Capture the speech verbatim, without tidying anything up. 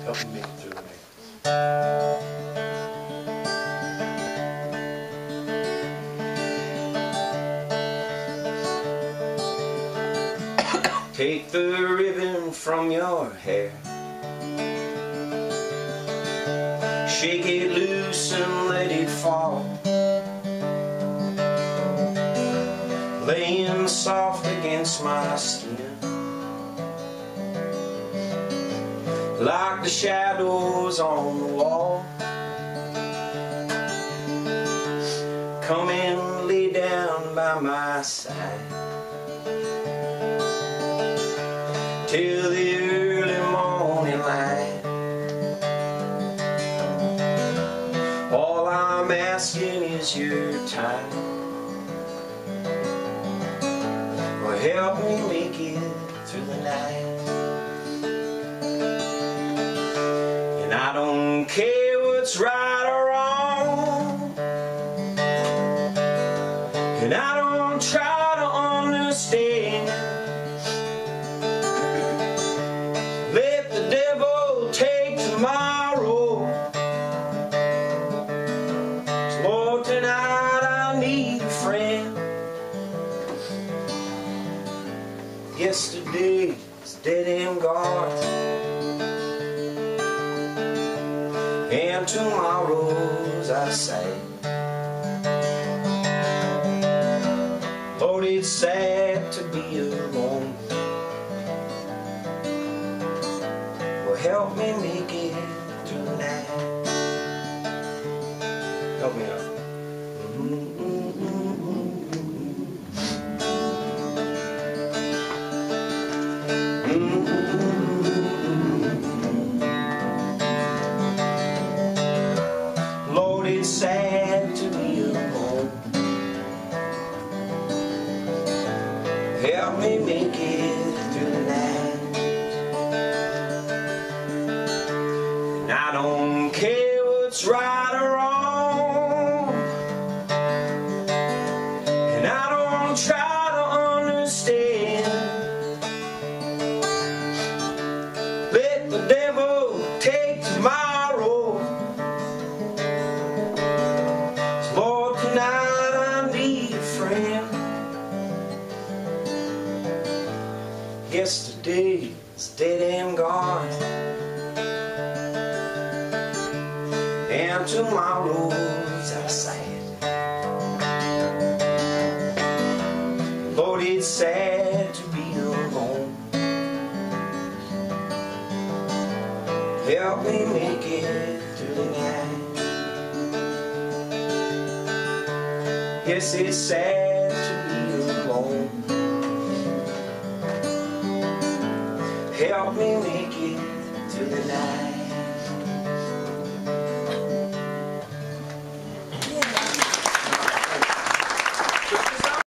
Help me make it through the night. Take the ribbon from your hair, shake it loose and let it fall, laying soft against my skin, like the shadows on the wall. Come and lay down by my side till the early morning light. All I'm asking is your time. Well, help me make it through the night. And I don't care what's right or wrong, and I don't try to understand. Let the devil take tomorrow. 'Cause Lord, tonight I need a friend. Yesterday's dead and gone, and tomorrow's I say. Lord, it's sad to be alone. Well, help me make it through the night. Help me out. Lord, it's sad to be alone. Help me make it through the night. And I don't care what's right or wrong, and I don't try to understand. Let the devil take tomorrow. Lord, tonight I need a friend. Yesterday's dead and gone, and tomorrow's our sad. Lord, it's sad to be alone. Help me make it through the night. Yes, it's sad to be alone. Help me make it through the night.